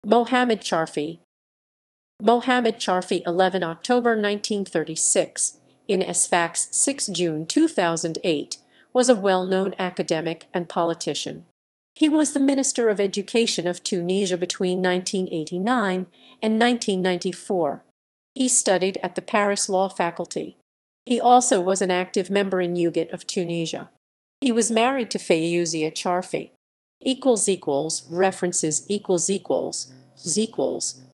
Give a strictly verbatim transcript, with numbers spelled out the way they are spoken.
Mohamed Charfi. Mohamed Charfi, eleven October nineteen thirty-six, in Sfax, six June two thousand eight, was a well-known academic and politician. He was the Minister of Education of Tunisia between nineteen eighty-nine and nineteen ninety-four. He studied at the Paris Law Faculty. He also was an active member in U G E T of Tunisia. He was married to Faouzia Charfi. Equals equals references equals equals equals